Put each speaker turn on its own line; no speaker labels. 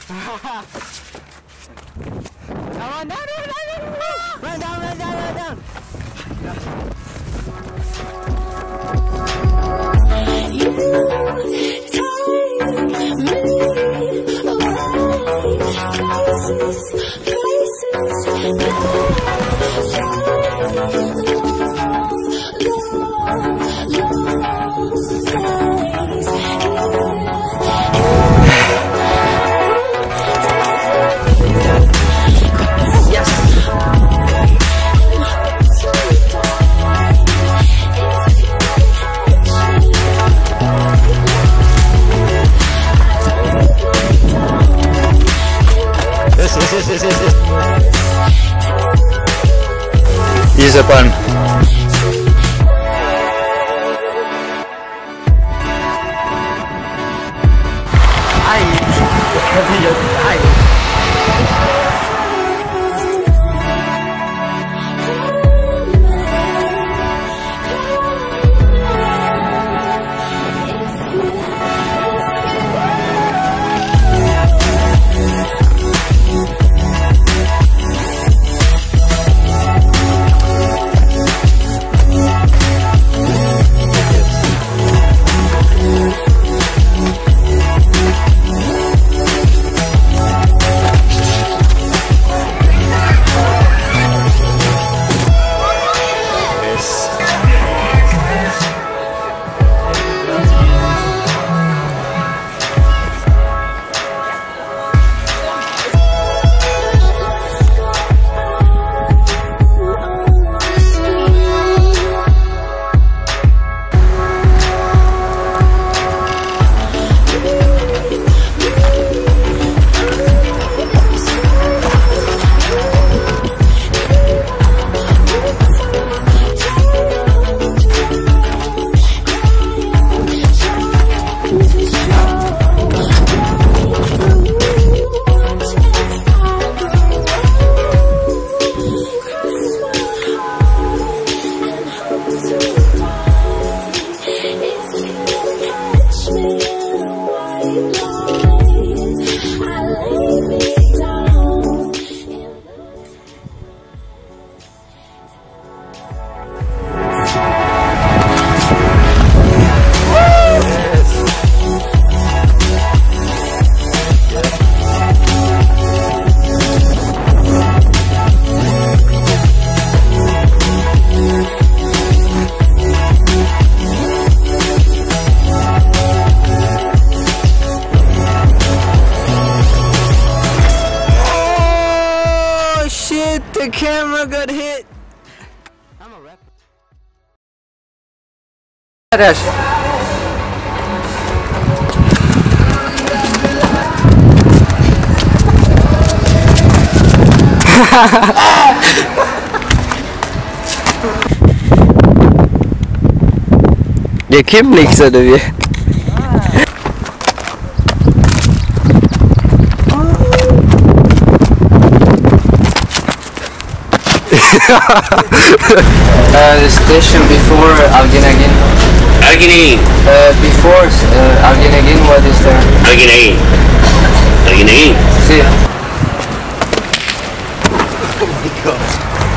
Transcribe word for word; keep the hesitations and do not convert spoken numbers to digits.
Come on, down, down, down, down, run down, run down, run down. You take me away, places, places,
Use a bun.
The camera got hit. I'm a rapper.
Dash. Det är kul liksom du. uh, the station before Alginagin.
Alginagin.
Uh, before uh, Alginagin, what is there?
Alginagin. Alginagin.
See.
Oh my god.